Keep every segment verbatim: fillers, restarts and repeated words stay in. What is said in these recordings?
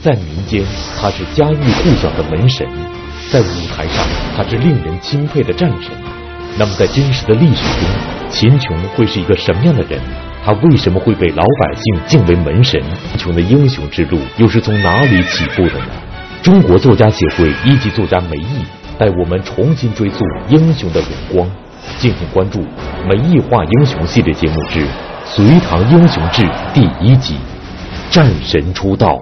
在民间，他是家喻户晓的门神；在舞台上，他是令人钦佩的战神。那么，在真实的历史中，秦琼会是一个什么样的人？他为什么会被老百姓敬为门神？秦琼的英雄之路又是从哪里起步的呢？中国作家协会一级作家梅毅带我们重新追溯英雄的荣光。敬请关注《梅毅画英雄》系列节目之《隋唐英雄志》第一集《战神出道》。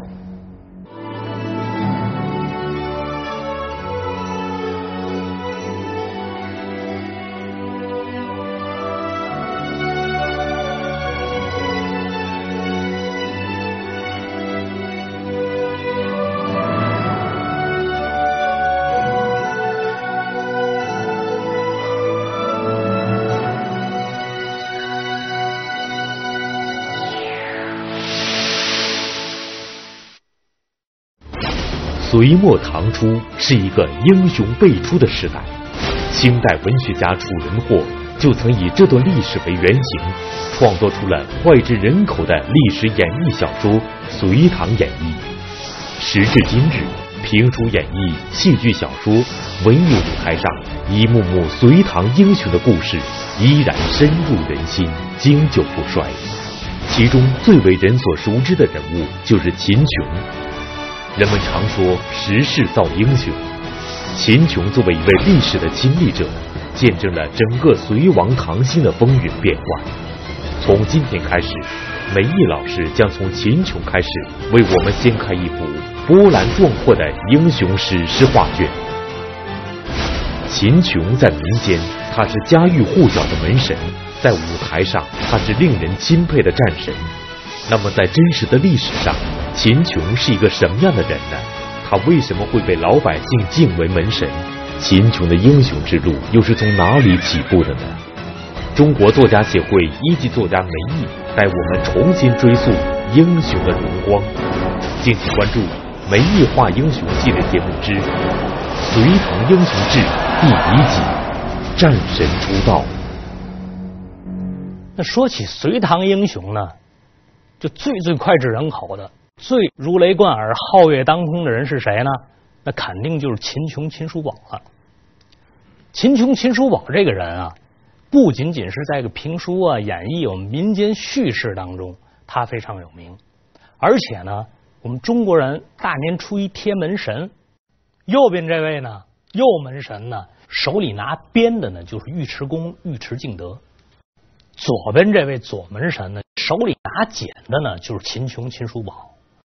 隋末唐初是一个英雄辈出的时代，清代文学家楚人霍就曾以这段历史为原型，创作出了脍炙人口的历史演绎小说《隋唐演义》。时至今日，评书演绎、戏剧小说、文艺舞台上，一幕幕隋唐英雄的故事依然深入人心，经久不衰。其中最为人所熟知的人物就是秦琼。人们常说时势造英雄，秦琼作为一位历史的亲历者，见证了整个隋王唐兴的风云变幻。从今天开始，梅毅老师将从秦琼开始，为我们掀开一幅波澜壮阔的英雄史诗画卷。秦琼在民间，他是家喻户晓的门神；在舞台上，他是令人钦佩的战神。那么，在真实的历史上，秦琼是一个什么样的人呢？他为什么会被老百姓敬为门神？秦琼的英雄之路又是从哪里起步的呢？中国作家协会一级作家梅毅带我们重新追溯英雄的荣光。敬请关注《梅毅画英雄》系列节目之《隋唐英雄志》第一集《战神出道》。 那说起隋唐英雄呢，就最最脍炙人口的、最如雷贯耳、皓月当空的人是谁呢？那肯定就是秦琼、秦叔宝了。秦琼、秦叔宝这个人啊，不仅仅是在个评书啊、演绎、我们民间叙事当中，他非常有名，而且呢，我们中国人大年初一贴门神，右边这位呢，右门神呢，手里拿鞭的呢，就是尉迟恭、尉迟敬德；左边这位左门神呢，手里拿剪的呢，就是秦琼、秦叔宝。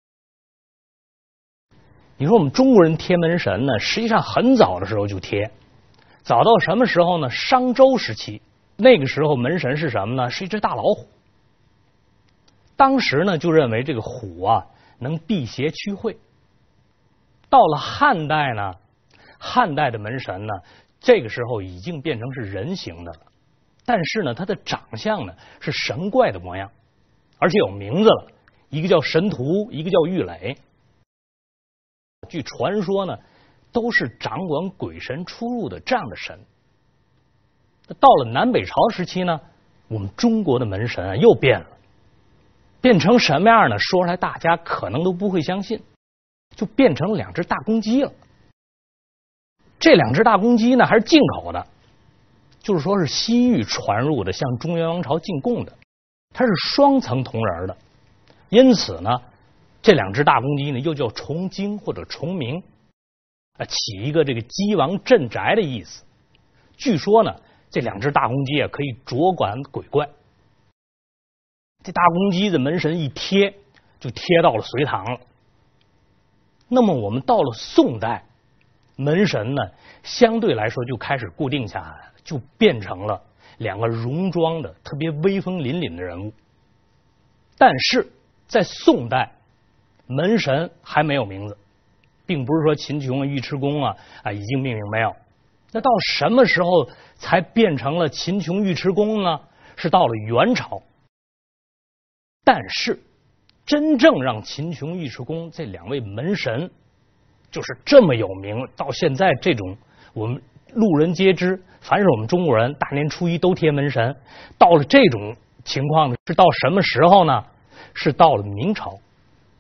你说我们中国人贴门神呢，实际上很早的时候就贴，早到什么时候呢？商周时期，那个时候门神是什么呢？是一只大老虎。当时呢，就认为这个虎啊能辟邪驱晦。到了汉代呢，汉代的门神呢，这个时候已经变成是人形的了，但是呢，他的长相呢是神怪的模样，而且有名字了，一个叫神荼，一个叫郁垒。据传说呢，都是掌管鬼神出入的这样的神。到了南北朝时期呢，我们中国的门神啊又变了，变成什么样呢？说出来大家可能都不会相信，就变成两只大公鸡了。这两只大公鸡呢还是进口的，就是说是西域传入的，向中原王朝进贡的，它是双层铜人的，因此呢，这两只大公鸡呢又叫重精或者重明，啊，起一个这个鸡王镇宅的意思。据说呢，这两只大公鸡啊可以着管鬼怪。这大公鸡的门神一贴，就贴到了隋唐了。那么我们到了宋代，门神呢相对来说就开始固定下来了，就变成了两个戎装的特别威风凛凛的人物。但是在宋代，门神还没有名字，并不是说秦琼啊、尉迟恭啊啊已经命名没有。那到什么时候才变成了秦琼、尉迟恭呢？是到了元朝。但是真正让秦琼、尉迟恭这两位门神就是这么有名，到现在这种我们路人皆知，凡是我们中国人大年初一都贴门神，到了这种情况呢，是到什么时候呢？是到了明朝。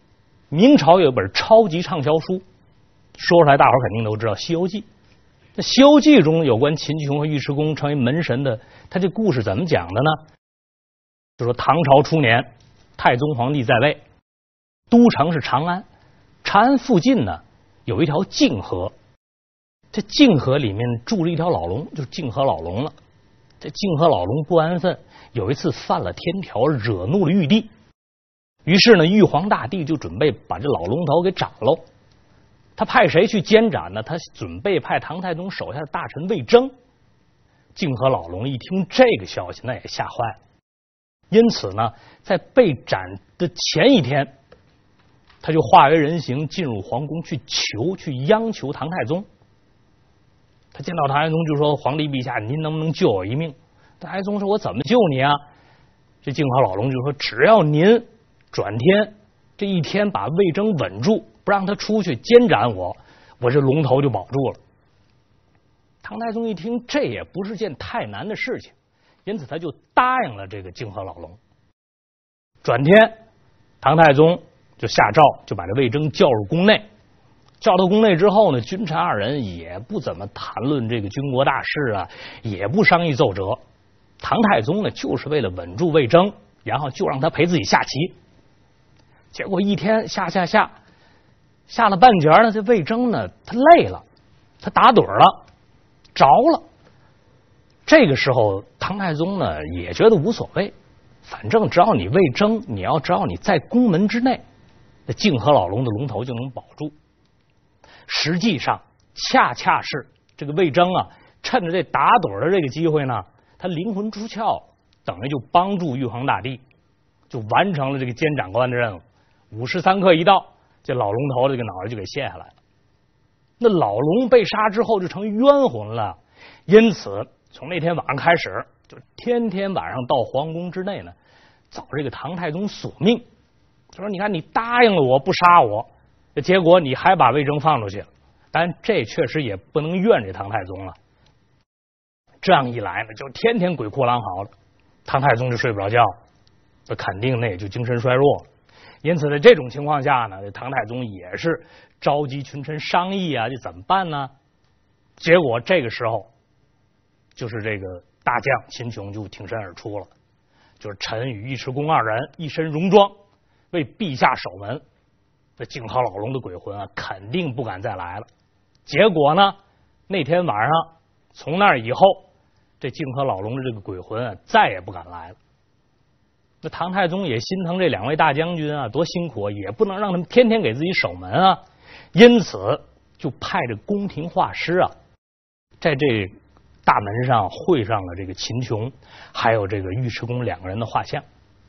明朝有本超级畅销书，说出来大伙儿肯定都知道《西游记》。那《西游记》中有关秦琼和尉迟恭成为门神的，他这故事怎么讲的呢？就说唐朝初年，太宗皇帝在位，都城是长安，长安附近呢有一条泾河，这泾河里面住着一条老龙，就是泾河老龙了。这泾河老龙不安分，有一次犯了天条，惹怒了玉帝。于是呢，玉皇大帝就准备把这老龙头给斩喽。他派谁去监斩呢？他准备派唐太宗手下的大臣魏征。泾河老龙一听这个消息，那也吓坏了。因此呢，在被斩的前一天，他就化为人形进入皇宫去求、去央求唐太宗。他见到唐太宗就说：“皇帝陛下，您能不能救我一命？”唐太宗说：“我怎么救你啊？”这泾河老龙就说：“只要您转天这一天把魏征稳住，不让他出去监斩我，我这龙头就保住了。”唐太宗一听，这也不是件太难的事情，因此他就答应了这个泾河老龙。转天，唐太宗就下诏，就把这魏征叫入宫内。叫到宫内之后呢，君臣二人也不怎么谈论这个军国大事啊，也不商议奏折。唐太宗呢，就是为了稳住魏征，然后就让他陪自己下棋。结果一天下下下下了半截呢，这魏征呢，他累了，他打盹了，着了。这个时候，唐太宗呢也觉得无所谓，反正只要你魏征，你要只要你在宫门之内，那泾河老龙的龙头就能保住。实际上，恰恰是这个魏征啊，趁着这打盹的这个机会呢，他灵魂出窍，等于就帮助玉皇大帝，就完成了这个监斩官的任务。午时三刻一到，这老龙头这个脑袋就给卸下来了。那老龙被杀之后就成冤魂了，因此从那天晚上开始，就天天晚上到皇宫之内呢，找这个唐太宗索命，就说：“你看，你答应了我不杀我。”结果你还把魏征放出去了，但这确实也不能怨这唐太宗了。这样一来呢，就天天鬼哭狼嚎了，唐太宗就睡不着觉，那肯定那也就精神衰弱了。因此在这种情况下呢，唐太宗也是召集群臣商议啊，这怎么办呢？结果这个时候，就是这个大将秦琼就挺身而出了，就是臣与尉迟恭二人一身戎装，为陛下守门。这泾河老龙的鬼魂啊，肯定不敢再来了。结果呢，那天晚上从那以后，这泾河老龙的这个鬼魂啊，再也不敢来了。那唐太宗也心疼这两位大将军啊，多辛苦啊，也不能让他们天天给自己守门啊，因此就派着宫廷画师啊，在这大门上绘上了这个秦琼还有这个尉迟恭两个人的画像。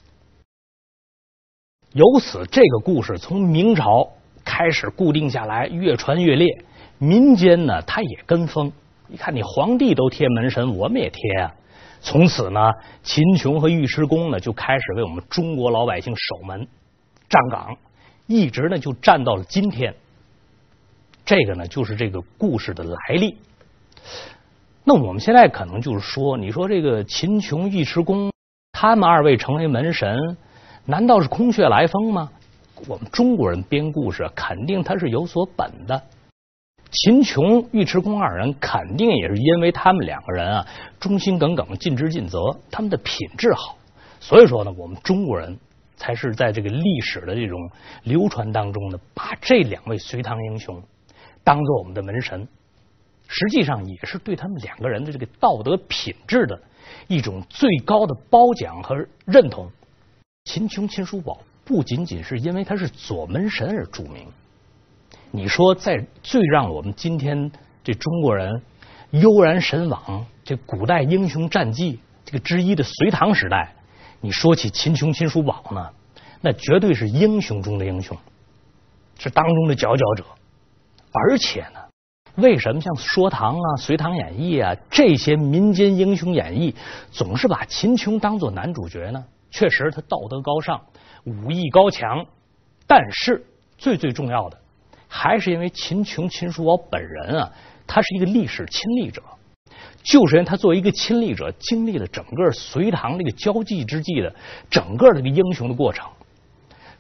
由此，这个故事从明朝开始固定下来，越传越烈。民间呢，他也跟风。你看，你皇帝都贴门神，我们也贴啊。从此呢，秦琼和尉迟恭呢，就开始为我们中国老百姓守门、站岗，一直呢就站到了今天。这个呢，就是这个故事的来历。那我们现在可能就是说，你说这个秦琼、尉迟恭，他们二位成为门神，难道是空穴来风吗？我们中国人编故事肯定他是有所本的。秦琼、尉迟恭二人肯定也是因为他们两个人啊忠心耿耿、尽职尽责，他们的品质好，所以说呢，我们中国人才是在这个历史的这种流传当中呢，把这两位隋唐英雄当做我们的门神，实际上也是对他们两个人的这个道德品质的一种最高的褒奖和认同。秦琼、秦叔宝不仅仅是因为他是左门神而著名，你说在最让我们今天这中国人悠然神往、这古代英雄战绩这个之一的隋唐时代，你说起秦琼、秦叔宝呢，那绝对是英雄中的英雄，是当中的佼佼者。而且呢，为什么像说唐啊、隋唐演义啊这些民间英雄演义总是把秦琼当作男主角呢？确实他道德高尚，武艺高强，但是最最重要的还是因为秦琼、秦叔宝本人啊，他是一个历史亲历者，就是因为他作为一个亲历者，经历了整个隋唐这个交际之际的整个这个英雄的过程，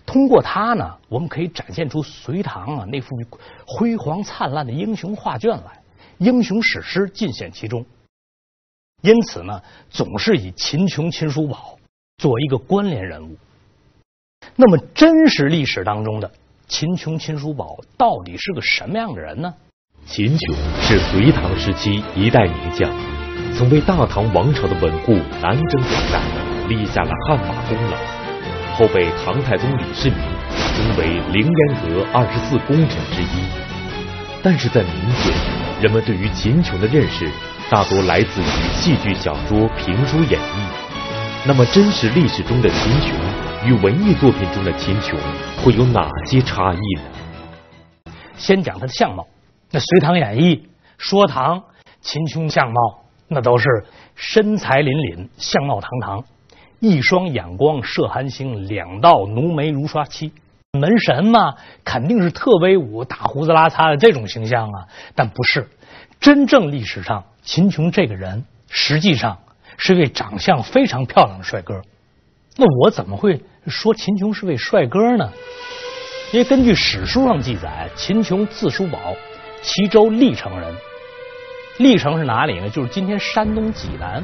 通过它呢，我们可以展现出隋唐啊那幅辉煌灿烂的英雄画卷来，英雄史诗尽显其中。因此呢，总是以秦琼、秦叔宝作为一个关联人物。那么，真实历史当中的秦琼、秦叔宝到底是个什么样的人呢？ 秦琼是隋唐时期一代名将，曾为大唐王朝的稳固南征北战立下了汗马功劳，后被唐太宗李世民尊为凌烟阁二十四功臣之一。但是在民间，人们对于秦琼的认识大多来自于戏剧、小说、评书演绎。那么，真实历史中的秦琼与文艺作品中的秦琼会有哪些差异呢？ 先讲他的相貌。那《隋唐演义》说唐秦琼相貌，那都是身材凛凛，相貌堂堂，一双眼光射寒星，两道浓眉如刷漆。门神嘛，肯定是特威武、大胡子拉碴的这种形象啊，但不是。真正历史上，秦琼这个人实际上是位长相非常漂亮的帅哥。那我怎么会说秦琼是位帅哥呢？因为根据史书上记载，秦琼字叔宝，齐州历城人。历城是哪里呢？就是今天山东济南。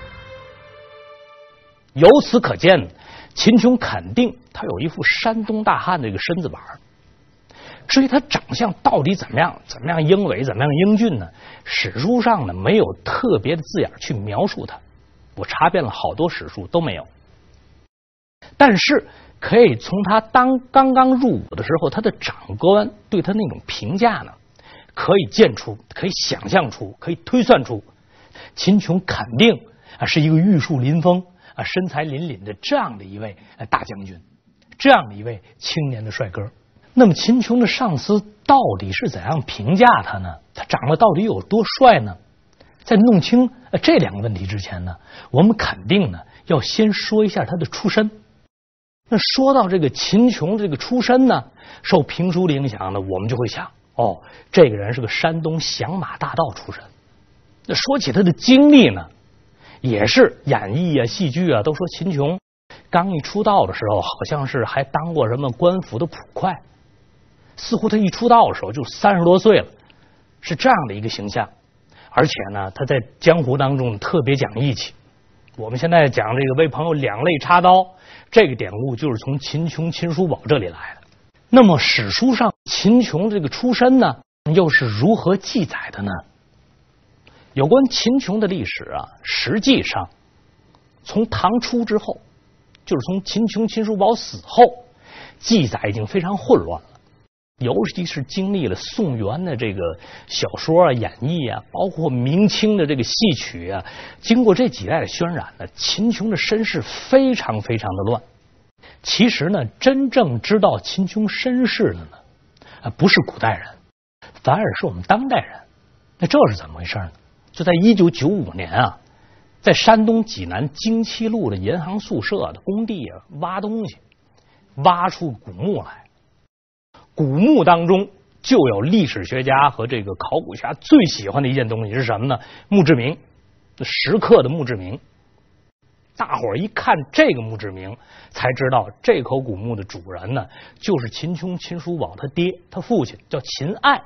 由此可见，秦琼肯定他有一副山东大汉的一个身子板。至于他长相到底怎么样，怎么样英伟，怎么样英俊呢？史书上呢没有特别的字眼去描述他，我查遍了好多史书都没有。但是可以从他当刚刚入伍的时候，他的长官对他那种评价呢，可以见出，可以想象出，可以推算出，秦琼肯定啊是一个玉树临风啊、身材凛凛的这样的一位大将军，这样的一位青年的帅哥。那么秦琼的上司到底是怎样评价他呢？他长得到底有多帅呢？在弄清这两个问题之前呢，我们肯定呢要先说一下他的出身。那说到这个秦琼这个出身呢，受评书的影响呢，我们就会想，哦，这个人是个山东响马大盗出身。那说起他的经历呢，也是演艺啊、戏剧啊，都说秦琼刚一出道的时候，好像是还当过什么官府的捕快，似乎他一出道的时候就三十多岁了，是这样的一个形象。而且呢，他在江湖当中特别讲义气。我们现在讲这个为朋友两肋插刀，这个典故就是从秦琼、秦叔宝这里来的。那么史书上秦琼这个出身呢，又是如何记载的呢？有关秦琼的历史啊，实际上从唐初之后，就是从秦琼、秦叔宝死后，记载已经非常混乱了。尤其是经历了宋元的这个小说啊、演绎啊，包括明清的这个戏曲啊，经过这几代的渲染呢，秦琼的身世非常非常的乱。其实呢，真正知道秦琼身世的呢，啊，不是古代人，反而是我们当代人。那这是怎么回事呢？就在一九九五年啊，在山东济南京七路的银行宿舍的工地啊，挖东西，挖出古墓来。古墓当中就有历史学家和这个考古学家最喜欢的一件东西是什么呢？墓志铭，石刻的墓志铭。大伙儿一看这个墓志铭，才知道这口古墓的主人呢，就是秦琼、秦叔宝他爹，他父亲叫秦爱。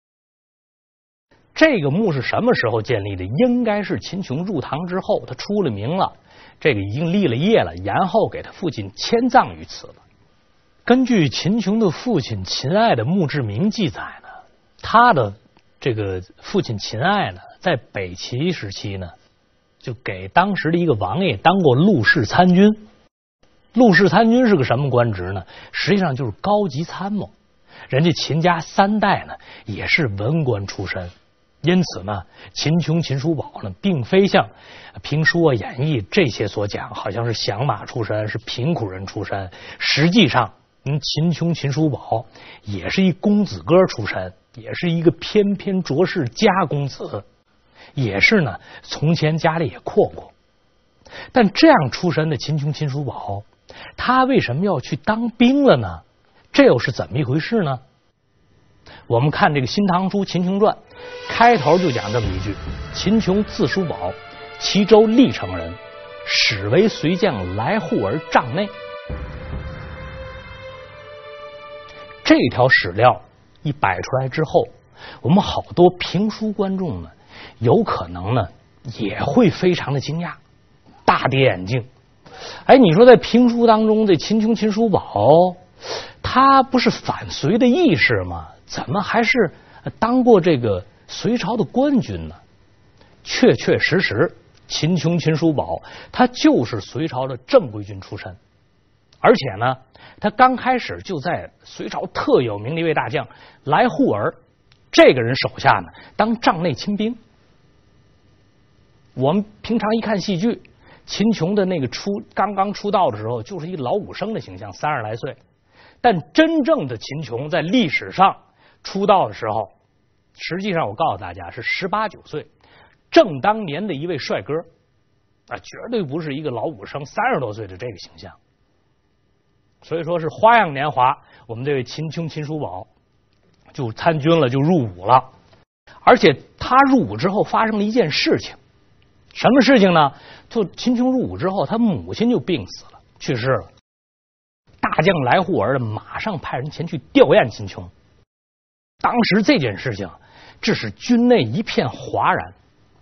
这个墓是什么时候建立的？应该是秦琼入唐之后，他出了名了，这个已经立了业了，然后给他父亲迁葬于此了。根据秦琼的父亲秦爱的墓志铭记载呢，他的这个父亲秦爱呢，在北齐时期呢，就给当时的一个王爷当过陆氏参军。陆氏参军是个什么官职呢？实际上就是高级参谋。人家秦家三代呢，也是文官出身。因此呢，秦琼、秦叔宝呢，并非像评书啊、演绎这些所讲，好像是响马出身，是贫苦人出身。实际上，嗯，秦琼、秦叔宝也是一公子哥出身，也是一个翩翩卓氏家公子，也是呢，从前家里也阔过。但这样出身的秦琼、秦叔宝，他为什么要去当兵了呢？这又是怎么一回事呢？我们看这个《新唐书·秦琼传》，开头就讲这么一句：秦琼字叔宝，齐州历城人，始为隋将来护而帐内。 这条史料一摆出来之后，我们好多评书观众呢，有可能呢也会非常的惊讶，大跌眼镜。哎，你说在评书当中，这秦琼秦叔宝，他不是反隋的义士吗？怎么还是当过这个隋朝的官军呢？确确实实，秦琼秦叔宝他就是隋朝的正规军出身，而且呢，他刚开始就在隋朝特有名的一位大将来护儿这个人手下呢当帐内亲兵。我们平常一看戏剧，秦琼的那个出刚刚出道的时候就是一老武生的形象，三十来岁。但真正的秦琼在历史上出道的时候，实际上我告诉大家是十八九岁，正当年的一位帅哥啊，绝对不是一个老武生三十多岁的这个形象。所以说是花样年华，我们这位秦琼秦叔宝就参军了，就入伍了。而且他入伍之后发生了一件事情，什么事情呢？就秦琼入伍之后，他母亲就病死了，去世了。大将来护儿马上派人前去吊唁秦琼。当时这件事情致使军内一片哗然，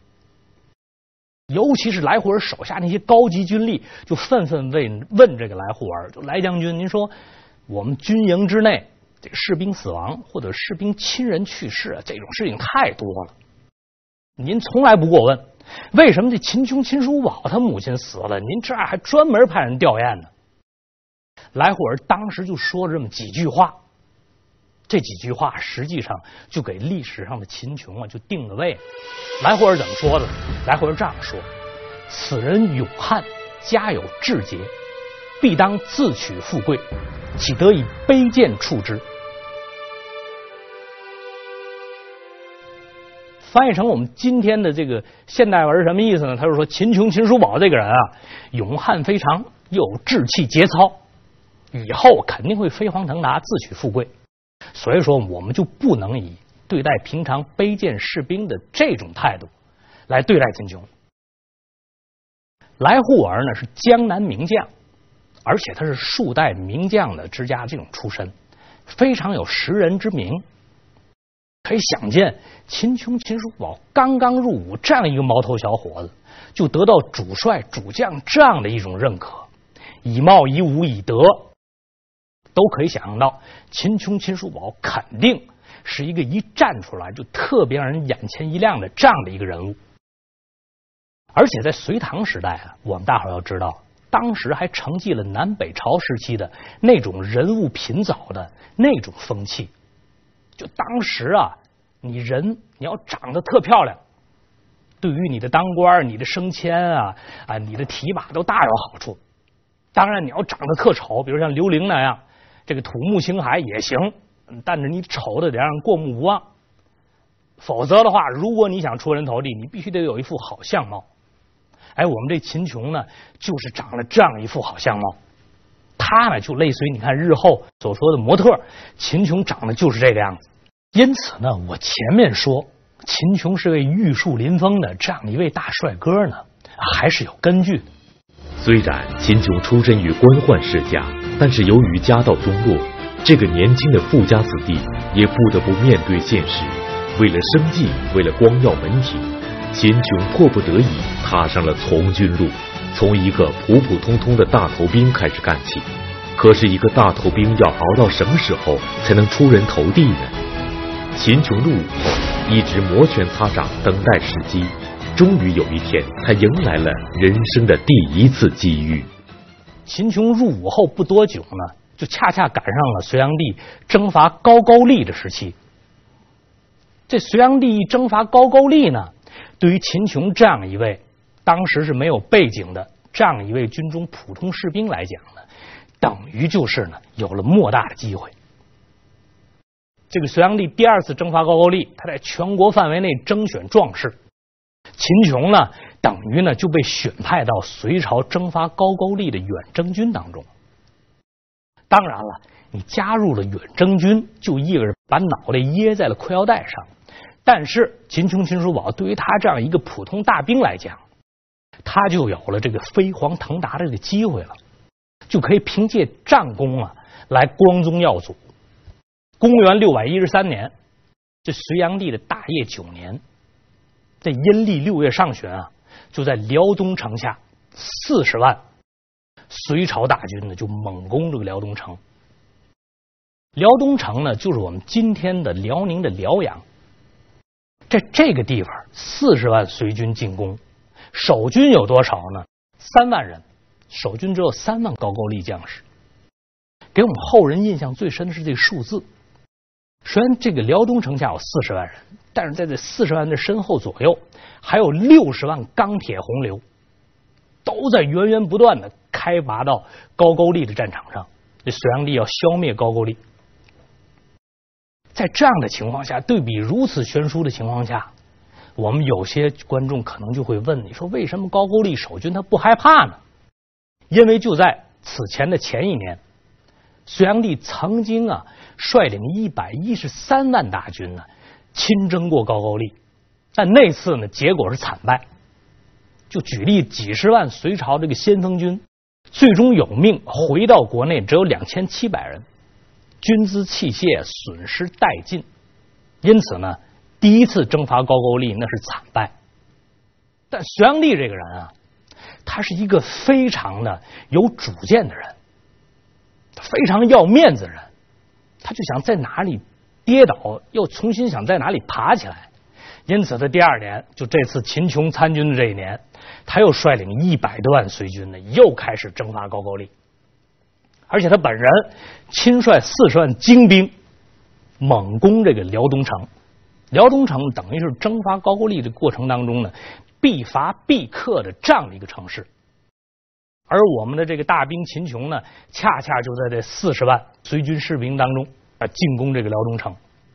尤其是来护儿手下那些高级军吏就纷纷问问这个来护儿，就来将军，您说我们军营之内这个士兵死亡或者士兵亲人去世啊，这种事情太多了，您从来不过问，为什么这秦琼秦叔宝他母亲死了，您这还专门派人吊唁呢？来护儿当时就说了这么几句话，这几句话实际上就给历史上的秦琼啊就定了位。来护儿怎么说的？来护儿这样说：此人勇悍，家有志节，必当自取富贵，岂得以卑贱处之？翻译成我们今天的这个现代文什么意思呢？他就说秦琼秦叔宝这个人啊，勇悍非常，又有志气节操，以后肯定会飞黄腾达，自取富贵。所以说我们就不能以对待平常卑贱士兵的这种态度来对待秦琼。来护儿呢是江南名将，而且他是数代名将的之家这种出身，非常有识人之明。可以想见，秦琼秦叔宝刚刚入伍，这样一个毛头小伙子就得到主帅主将这样的一种认可，以貌以武以德，都可以想象到秦琼秦叔宝肯定是一个一站出来就特别让人眼前一亮的这样的一个人物。而且在隋唐时代啊，我们大伙儿要知道，当时还承继了南北朝时期的那种人物品藻的那种风气。就当时啊，你人你要长得特漂亮，对于你的当官、你的升迁啊啊、你的提拔都大有好处。当然，你要长得特丑，比如像刘伶那样，这个土木星海也行，但是你丑的得让人过目不忘。否则的话，如果你想出人头地，你必须得有一副好相貌。哎，我们这秦琼呢，就是长了这样一副好相貌。他呢，就类似于你看日后所说的模特，秦琼长得就是这个样子。因此呢，我前面说秦琼是位玉树临风的这样的一位大帅哥呢，还是有根据的。 虽然秦琼出身于官宦世家，但是由于家道中落，这个年轻的富家子弟也不得不面对现实。为了生计，为了光耀门庭，秦琼迫不得已踏上了从军路，从一个普普通通的大头兵开始干起。可是，一个大头兵要熬到什么时候才能出人头地呢？秦琼入伍后，一直摩拳擦掌，等待时机。终于有一天，他迎来了人生的第一次机遇。 秦琼入伍后不多久呢，就恰恰赶上了隋炀帝征伐高句丽的时期。这隋炀帝一征伐高句丽呢，对于秦琼这样一位当时是没有背景的这样一位军中普通士兵来讲呢，等于就是呢有了莫大的机会。这个隋炀帝第二次征伐高句丽，他在全国范围内征选壮士。秦琼呢，等于呢就被选派到隋朝征伐高句丽的远征军当中。当然了，你加入了远征军，就意味着把脑袋掖在了裤腰带上。但是秦琼秦叔宝对于他这样一个普通大兵来讲，他就有了这个飞黄腾达的这个机会了，就可以凭借战功啊来光宗耀祖。 公元六百一十三年，这隋炀帝的大业九年，在阴历六月上旬啊，就在辽东城下四十万隋朝大军呢，就猛攻这个辽东城。辽东城呢，就是我们今天的辽宁的辽阳。在这个地方，四十万隋军进攻，守军有多少呢？三万人，守军只有三万高句丽将士。给我们后人印象最深的是这个数字。虽然这个辽东城下有四十万人，但是在这四十万的身后左右，还有六十万钢铁洪流，都在源源不断的开拔到高句丽的战场上。这隋炀帝要消灭高句丽。在这样的情况下，对比如此悬殊的情况下，我们有些观众可能就会问你说，为什么高句丽守军他不害怕呢？因为就在此前的前一年，隋炀帝曾经啊率领一百一十三万大军呢亲征过高句丽，但那次呢结果是惨败。就举例，几十万隋朝这个先锋军最终有命回到国内，只有两千七百人，军资器械损失殆尽。因此呢，第一次征伐高句丽那是惨败。但隋炀帝这个人啊，他是一个非常的有主见的人，非常要面子的人，他就想在哪里跌倒，又重新想在哪里爬起来。因此，他第二年，就这次秦琼参军的这一年，他又率领一百多万隋军呢，又开始征伐高句丽。而且他本人亲率四十万精兵猛攻这个辽东城。辽东城等于是征伐高句丽的过程当中呢，必伐必克的这样的一个城市。而我们的这个大兵秦琼呢，恰恰就在这四十万隋军士兵当中啊进攻这个辽东城。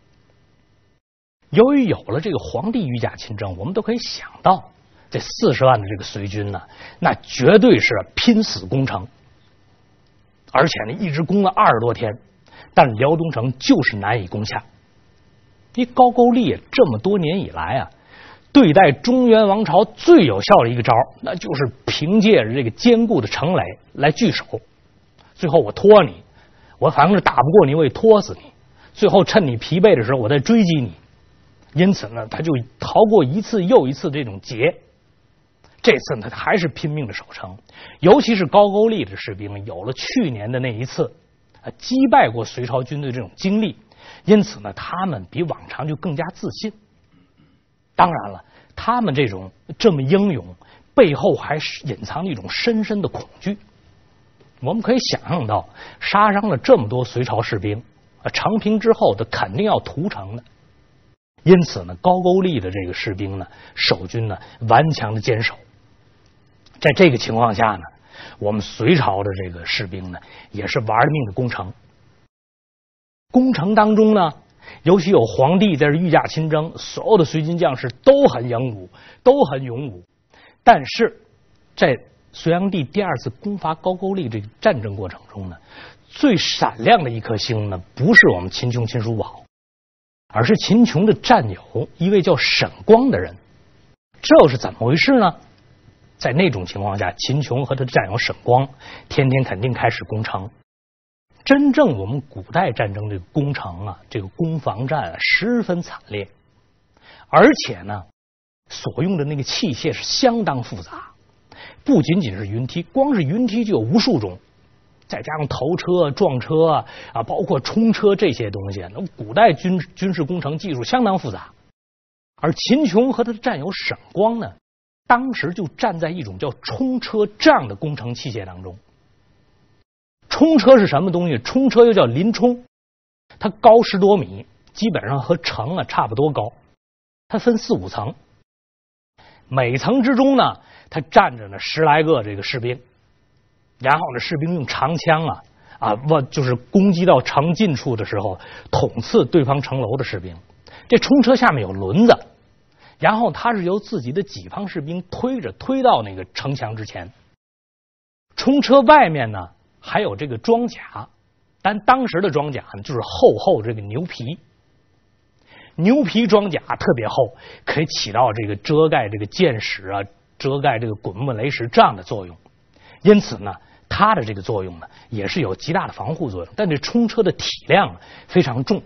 由于有了这个皇帝御驾亲征，我们都可以想到，这四十万的这个隋军呢，那绝对是拼死攻城。而且呢，一直攻了二十多天，但辽东城就是难以攻下。因为高句丽这么多年以来啊，对待中原王朝最有效的一个招，那就是凭借着这个坚固的城垒来据守。最后我拖你，我反正是打不过你，我也拖死你。最后趁你疲惫的时候，我再追击你。因此呢，他就逃过一次又一次这种劫。这次呢，他还是拼命的守城，尤其是高句丽的士兵有了去年的那一次啊击败过隋朝军队这种经历，因此呢，他们比往常就更加自信。当然了，他们这种这么英勇，背后还是隐藏着一种深深的恐惧。我们可以想象到，杀伤了这么多隋朝士兵啊，长平之后的肯定要屠城的。因此呢，高句丽的这个士兵呢，守军呢顽强的坚守。在这个情况下呢，我们隋朝的这个士兵呢，也是玩了命的攻城。攻城当中呢，尤其有皇帝在这御驾亲征，所有的隋军将士都很英武，都很勇武。但是在隋炀帝第二次攻伐高句丽这个战争过程中呢，最闪亮的一颗星呢，不是我们秦琼秦叔宝，而是秦琼的战友一位叫沈光的人。这又是怎么回事呢？在那种情况下，秦琼和他的战友沈光天天肯定开始攻城。真正我们古代战争这个攻城啊，这个攻防战啊，十分惨烈，而且呢，所用的那个器械是相当复杂，不仅仅是云梯，光是云梯就有无数种，再加上头车、撞车啊，啊包括冲车这些东西，那古代军军事工程技术相当复杂。而秦琼和他的战友沈光呢，当时就站在一种叫冲车这样的工程器械当中。冲车是什么东西？冲车又叫林冲，它高十多米，基本上和城啊差不多高。它分四五层，每层之中呢，它站着呢十来个这个士兵，然后呢，士兵用长枪啊啊，不就是攻击到城近处的时候，捅刺对方城楼的士兵。这冲车下面有轮子，然后他是由自己的己方士兵推着推到那个城墙之前。冲车外面呢还有这个装甲，但当时的装甲呢就是厚厚这个牛皮，牛皮装甲特别厚，可以起到这个遮盖这个箭矢啊、遮盖这个滚木雷石这样的作用。因此呢，它的这个作用呢也是有极大的防护作用。但这冲车的体量非常重，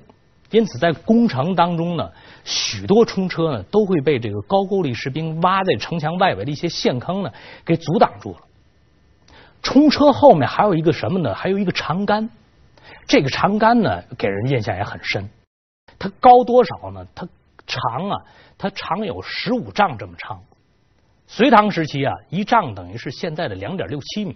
因此在攻城当中呢，许多冲车呢都会被这个高句丽士兵挖在城墙外围的一些陷坑呢给阻挡住了。冲车后面还有一个什么呢？还有一个长杆。这个长杆呢，给人印象也很深。它高多少呢？它长啊，它长有十五丈这么长。隋唐时期啊，一丈等于是现在的两点六七米，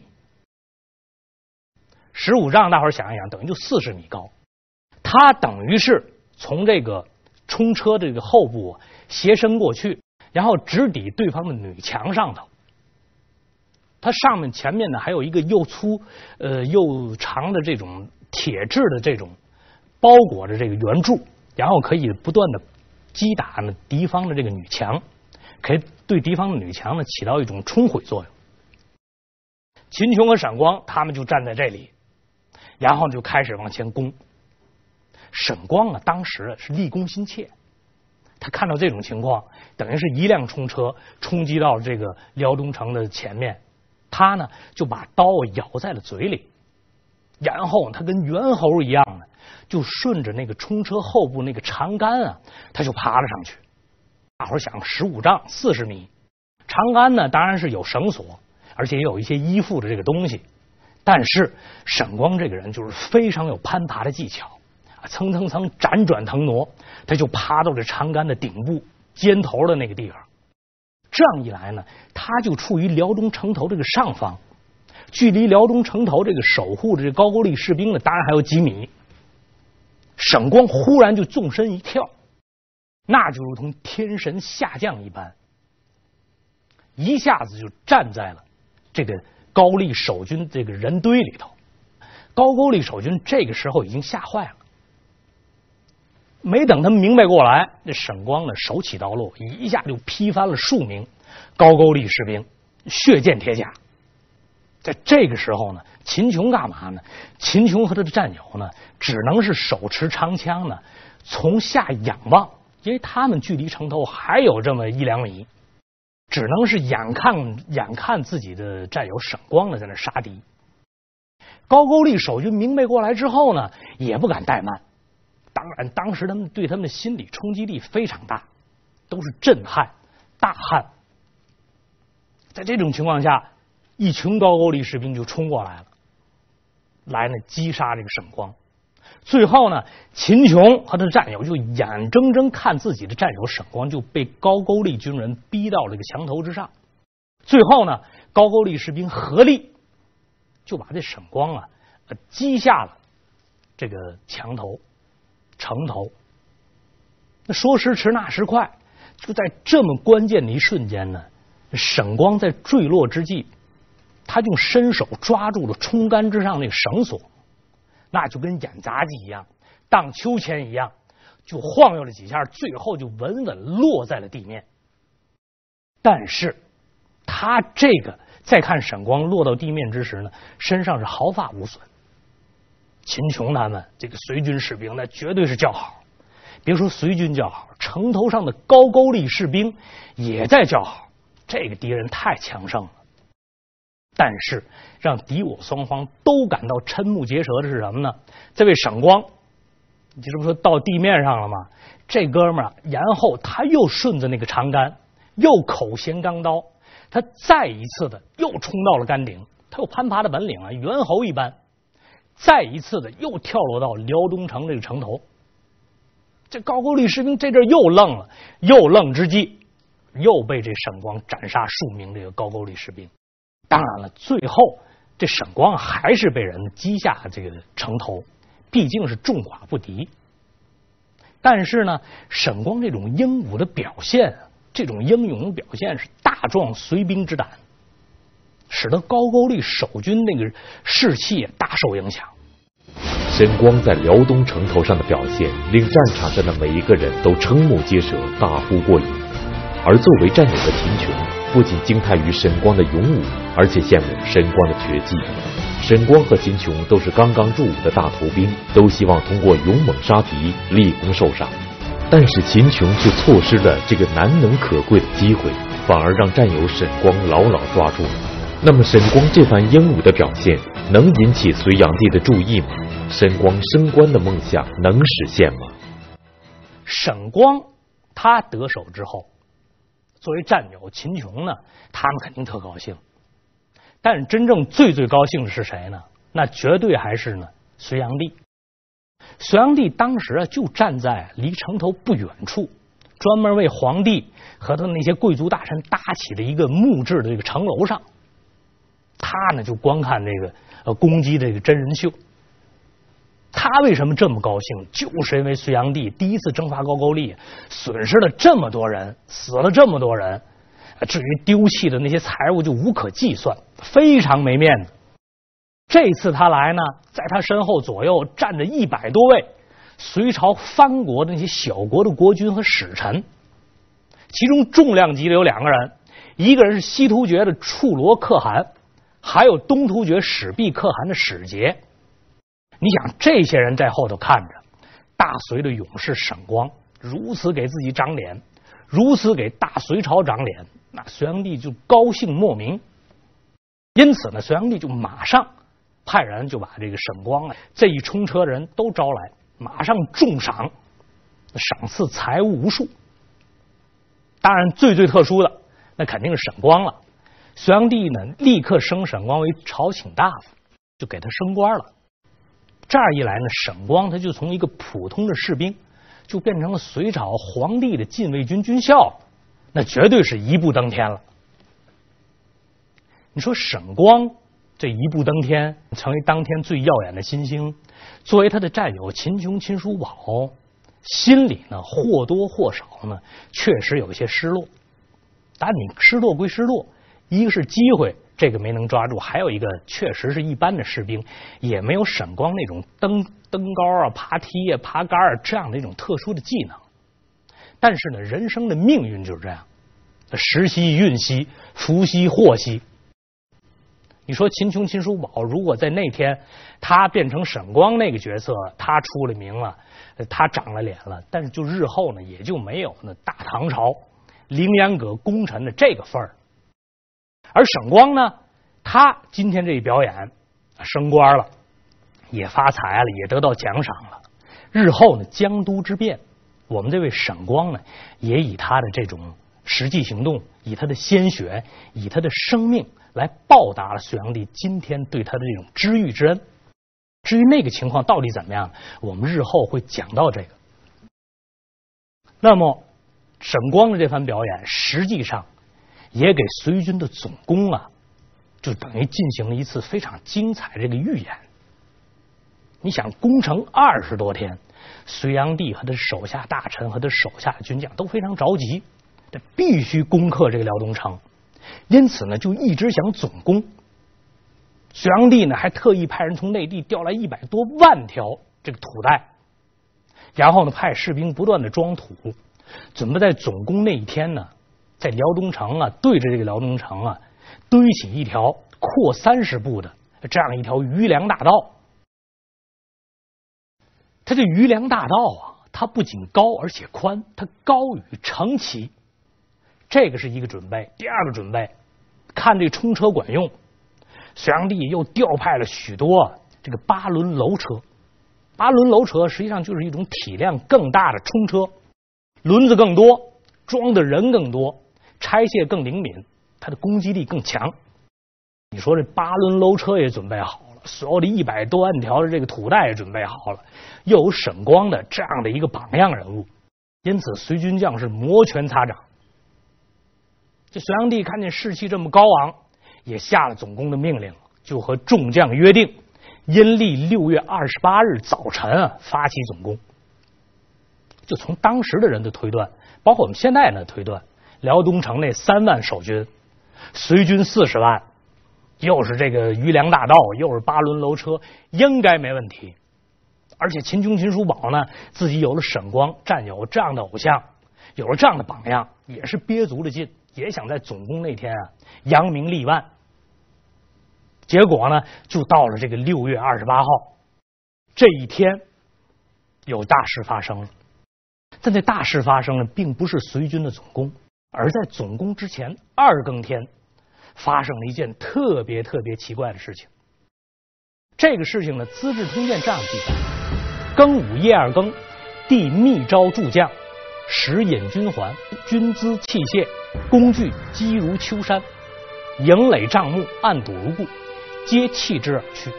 十五丈，大伙儿想一想，等于就四十米高。它等于是从这个冲车这个后部斜伸过去，然后直抵对方的女墙上头。它上面前面呢还有一个又粗呃又长的这种铁质的这种包裹着这个圆柱，然后可以不断的击打呢敌方的这个女墙，可以对敌方的女墙呢起到一种冲毁作用。秦琼和沈光他们就站在这里，然后就开始往前攻。沈光啊，当时是立功心切，他看到这种情况，等于是一辆冲车冲击到这个辽东城的前面，他呢就把刀咬在了嘴里，然后他跟猿猴一样的，就顺着那个冲车后部那个长杆啊，他就爬了上去。大伙想，十五丈四十米，长杆呢当然是有绳索，而且也有一些依附的这个东西，但是沈光这个人就是非常有攀爬的技巧。蹭蹭蹭辗转腾挪，他就爬到这长杆的顶部尖头的那个地方。这样一来呢，他就处于辽东城头这个上方，距离辽东城头这个守护的这高句丽士兵呢，当然还有几米。沈光忽然就纵身一跳，那就如同天神下降一般，一下子就站在了这个高丽守军这个人堆里头。高句丽守军这个时候已经吓坏了。没等他们明白过来，这沈光呢手起刀落，一下就劈翻了数名高句丽士兵，血溅铁甲。在这个时候呢，秦琼干嘛呢？秦琼和他的战友呢，只能是手持长枪呢，从下仰望，因为他们距离城头还有这么一两米，只能是眼看眼看自己的战友沈光呢在那杀敌。高句丽守军明白过来之后呢，也不敢怠慢。当然，当时他们对他们的心理冲击力非常大，都是震撼、大汗。在这种情况下，一群高句丽士兵就冲过来了，来呢击杀这个沈光。最后呢，秦琼和他的战友就眼睁睁看自己的战友沈光就被高句丽军人逼到了这个墙头之上。最后呢，高句丽士兵合力就把这沈光啊呃击下了这个墙头。城头，那说时迟那时快，就在这么关键的一瞬间呢，沈光在坠落之际，他就伸手抓住了冲杆之上那个绳索，那就跟演杂技一样，荡秋千一样，就晃悠了几下，最后就稳稳落在了地面。但是他这个再看沈光落到地面之时呢，身上是毫发无损。秦琼他们这个隋军士兵那绝对是叫好，别说隋军叫好，城头上的高句丽士兵也在叫好，这个敌人太强盛了。但是让敌我双方都感到瞠目结舌的是什么呢？这位沈光，你这不说到地面上了吗？这哥们儿，然后他又顺着那个长杆，又口衔钢刀，他再一次的又冲到了杆顶，他有攀爬的本领啊，猿猴一般。再一次的又跳落到辽东城这个城头，这高句丽士兵这阵又愣了，又愣之际，又被这沈光斩杀数名这个高句丽士兵。当然了，最后这沈光还是被人击下这个城头，毕竟是众寡不敌。但是呢，沈光这种英武的表现，这种英勇的表现是大壮隋兵之胆，使得高句丽守军那个士气也大受影响。 沈光在辽东城头上的表现，令战场上的每一个人都瞠目结舌，大呼过瘾。而作为战友的秦琼，不仅惊叹于沈光的勇武，而且羡慕沈光的绝技。沈光和秦琼都是刚刚入伍的大头兵，都希望通过勇猛杀敌，立功受赏。但是秦琼却错失了这个难能可贵的机会，反而让战友沈光牢牢抓住了。那么沈光这番英武的表现，能引起隋炀帝的注意吗？沈光升官的梦想能实现吗？ 沈光他得手之后，作为战友秦琼呢，他们肯定特高兴。但是真正最最高兴的是谁呢？那绝对还是呢隋炀帝。隋炀帝当时啊就站在离城头不远处，专门为皇帝和他那些贵族大臣搭起的一个木质的这个城楼上，他呢就观看这个呃公鸡的这个真人秀。他为什么这么高兴？就是因为隋炀帝第一次征伐高句丽，损失了这么多人，死了这么多人，至于丢弃的那些财物就无可计算，非常没面子。这次他来呢，在他身后左右站着一百多位隋朝藩国的那些小国的国君和使臣，其中重量级的有两个人，一个人是西突厥的处罗可汗，还有东突厥始毕可汗的使节。你想这些人在后头看着大隋的勇士沈光如此给自己长脸，如此给大隋朝长脸，那隋炀帝就高兴莫名。因此呢，隋炀帝就马上派人就把这个沈光啊这一冲车人都招来，马上重赏，赏赐财物无数。当然最最特殊的那肯定是沈光了。隋炀帝呢立刻升沈光为朝请大夫，就给他升官了。这样一来呢，沈光他就从一个普通的士兵就变成了隋朝皇帝的禁卫军军校，那绝对是一步登天了。你说沈光这一步登天，成为当天最耀眼的新星，作为他的战友秦琼、秦叔宝，心里呢或多或少呢确实有一些失落。但你失落归失落，一个是机会这个没能抓住，还有一个确实是一般的士兵也没有沈光那种登登高啊、爬梯啊、爬杆啊这样的一种特殊的技能。但是呢，人生的命运就是这样，时兮运兮，福兮祸兮。你说秦琼、秦叔宝如果在那天他变成沈光那个角色，他出了名了，他长了脸了，但是就日后呢也就没有呢大唐朝凌烟阁功臣的这个份儿。而沈光呢，他今天这一表演升官了，也发财了，也得到奖赏了。日后呢江都之变，我们这位沈光呢也以他的这种实际行动，以他的鲜血，以他的生命来报答了隋炀帝今天对他的这种知遇之恩。至于那个情况到底怎么样，我们日后会讲到这个。那么沈光的这番表演实际上也给隋军的总攻啊就等于进行了一次非常精彩这个预演。你想攻城二十多天，隋炀帝和他手下大臣和他手下军将都非常着急，这必须攻克这个辽东城，因此呢就一直想总攻。隋炀帝呢还特意派人从内地调来一百多万条这个土带，然后呢派士兵不断的装土，准备在总攻那一天呢，在辽东城啊对着这个辽东城啊堆起一条阔三十步的这样一条余粮大道。它这余粮大道啊，它不仅高而且宽，它高于城旗，这个是一个准备。第二个准备，看这冲车管用，隋炀帝又调派了许多这个八轮楼车。八轮楼车实际上就是一种体量更大的冲车，轮子更多，装的人更多，拆卸更灵敏，它的攻击力更强。你说这八轮楼车也准备好了，所有的一百多万条的这个土带也准备好了，又有沈光的这样的一个榜样人物，因此隋军将士摩拳擦掌。这隋炀帝看见士气这么高昂，也下了总攻的命令，就和众将约定，阴历六月二十八日早晨啊发起总攻。就从当时的人的推断，包括我们现在的推断，辽东城那三万守军，隋军四十万，又是这个余粮大道，又是八轮楼车，应该没问题。而且秦琼、秦叔宝呢，自己有了沈光战友这样的偶像，有了这样的榜样，也是憋足了劲，也想在总攻那天啊扬名立万。结果呢，就到了这个六月二十八号这一天，有大事发生了。但这大事发生了，并不是隋军的总攻，而在总攻之前二更天，发生了一件特别特别奇怪的事情。这个事情呢，《资治通鉴》这样记载：庚午夜二更， 帝密召诸将，使引军还，军资器械工具积如丘山，营垒帐幕暗堵如故，皆弃之而去。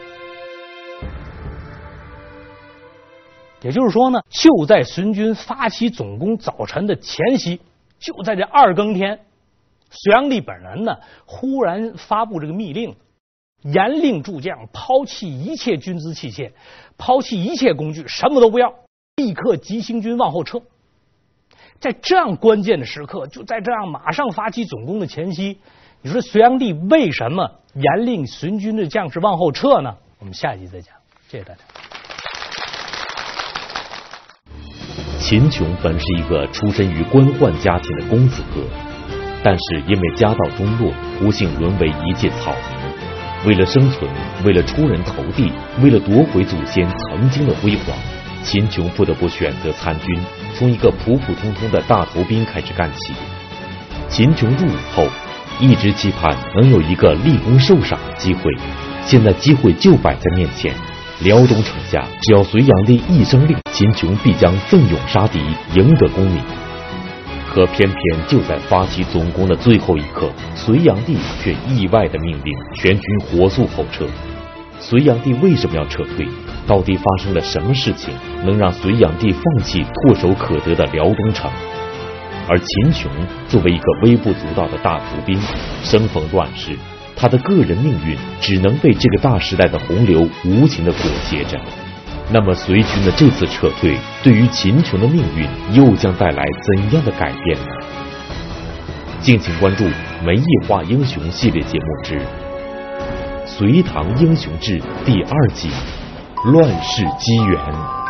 也就是说呢，就在孙军发起总攻早晨的前夕，就在这二更天，隋炀帝本人呢忽然发布这个密令，严令诸将抛弃一切军资器械，抛弃一切工具，什么都不要，立刻急行军往后撤。在这样关键的时刻，就在这样马上发起总攻的前夕，你说隋炀帝为什么严令孙军的将士往后撤呢？我们下一集再讲。谢谢大家。 秦琼本是一个出身于官宦家庭的公子哥，但是因为家道中落，不幸沦为一介草民。为了生存，为了出人头地，为了夺回祖先曾经的辉煌，秦琼不得不选择参军，从一个普普通通的大头兵开始干起。秦琼入伍后，一直期盼能有一个立功受赏的机会，现在机会就摆在面前。辽东城下，只要隋炀帝一声令，秦琼必将奋勇杀敌，赢得功名。可偏偏就在发起总攻的最后一刻，隋炀帝却意外的命令全军火速后撤。隋炀帝为什么要撤退？到底发生了什么事情，能让隋炀帝放弃唾手可得的辽东城？而秦琼作为一个微不足道的大头兵，生逢乱世，他的个人命运只能被这个大时代的洪流无情的裹挟着。那么隋军的这次撤退，对于秦琼的命运又将带来怎样的改变呢？敬请关注《梅叶化英雄》系列节目之《隋唐英雄志》第二季《乱世机缘》。